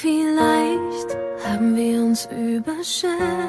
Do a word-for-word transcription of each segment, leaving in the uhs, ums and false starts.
Vielleicht haben wir uns überschätzt,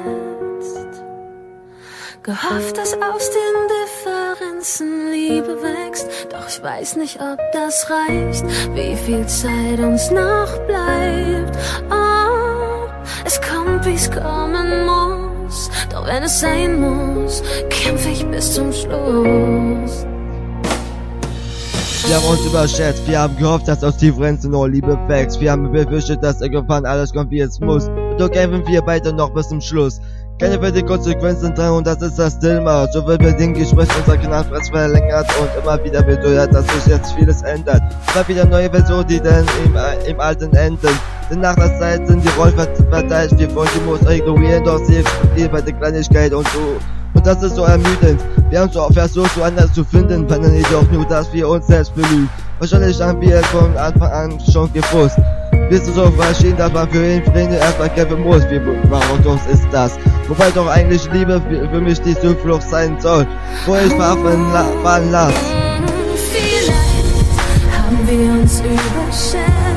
gehofft, dass aus den Differenzen Liebe wächst. Doch ich weiß nicht, ob das reicht, wie viel Zeit uns noch bleibt. Oh, es kommt, wie's kommen muss, doch wenn es sein muss, kämpfe ich bis zum Schluss. Wir haben uns überschätzt, wir haben gehofft, dass aus Differenzen nur Liebe wächst. Wir haben befürchtet, dass irgendwann alles kommt, wie es muss. Und so kämpfen wir beide noch bis zum Schluss. Keine für die Konsequenzen dran und das ist das Dilemma. So wird mit dem Gespräch unser Knallfress verlängert und immer wieder beteuert, dass sich jetzt vieles ändert. Mal wieder neue Versionen, die dann im, äh, im Alten enden. Denn nach der Zeit sind die Rollen verteilt, wir wollen die muss ignorieren, doch sie explodieren bei der Kleinigkeit und so. Und das ist so ermüdend. Wir haben so versucht, so anders zu finden, fanden jedoch nur, dass wir uns selbst belügen. Wahrscheinlich haben wir es von Anfang an schon gewusst. Bist du so verschieden, dass man für ihn Freunde erstmal kämpfen muss? Wie warum ist das? Wobei doch eigentlich Liebe für, für mich die Zuflucht sein soll, wo ich fallen lass. Vielleicht haben wir uns überschätzt,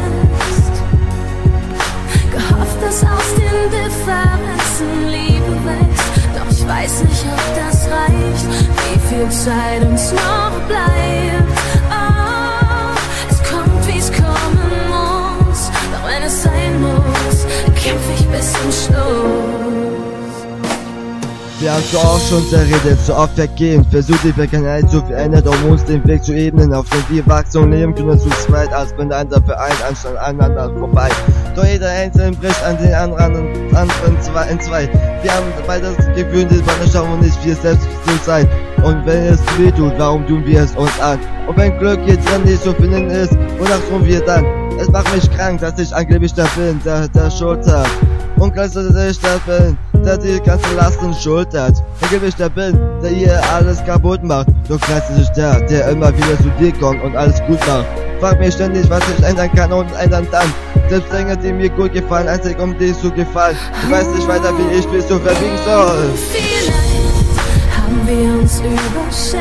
gehofft, dass aus den Differenzen Liebe wächst. Doch ich weiß nicht, ob das reicht, wie viel Zeit uns noch bleibt. Oh, es kommt, wie's kommen muss, doch wenn es sein muss, kämpfe ich bis zum Schluss. Wir haben so oft schon zerredet, so oft vergeben, versucht die Vergangenheit zu verändern, um uns den Weg zu ebnen, auf dem wir wachsen und leben können zu zweit, als miteinander vereint, anstatt aneinander vorbei. Doch jeder Einzelne bricht an den anderen, anderen zwei in zwei. Wir haben beide das Gefühl, die Beine schaffen nicht wir selbst zu sein. Und wenn es weh tut, warum tun wir es uns an? Und wenn Glück hier drin nicht zu finden ist, wonach tun wir dann? Es macht mich krank, dass ich angeblich da bin, der, der Schulter. Und gleichzeitig der bin, der die ganze Lasten schultert. Angeblich der bin, der hier alles kaputt macht. Doch gleichzeitig der, der immer wieder zu dir kommt und alles gut macht. Frag mich ständig, was ich ändern kann und ändern dann. Selbst Dinge, die mir gut gefallen, einzig um dich zu gefallen. Ich weiß nicht weiter, wie ich mich so verbiegen soll. Vielleicht haben wir uns überschätzt,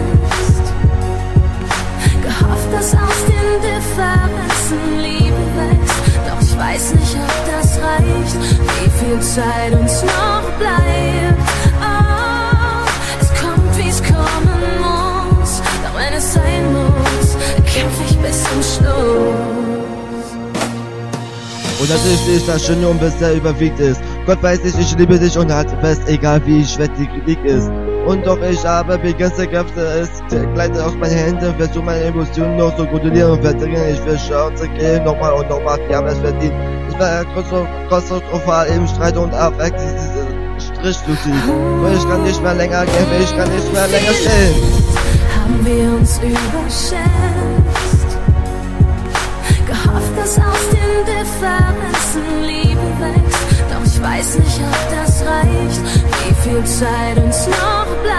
gehofft, dass aus den Differenzen Liebe wächst. Doch ich weiß nicht, ob das reicht, wie viel Zeit uns noch bleibt. Oh, es kommt, wie's kommen muss, doch wenn es sein muss, kämpfe ich bis zum Schluss. Und natürlich ist das Schöne und bisher überwiegt ist. Gott weiß ich, ich liebe dich und halte fest, egal wie schwer die Kritik ist. Und doch ich habe begrenzte Kräfte, es gleitet aus meinen Händen, versuche meine Emotionen noch zu kontrollieren und verdrängen. Ich will schauen zu gehen, nochmal und nochmal, wir haben es verdient. Ich war katastrophal im Streit und Affekt, diese Strich zu ziehen. Und ich kann nicht mehr länger kämpfen, ich kann nicht mehr länger stehen. Haben wir uns überschätzt, gehofft, dass aus den Differenzen Liebe wächst. Doch ich weiß nicht, ob das reicht, wie viel Zeit uns noch bleibt.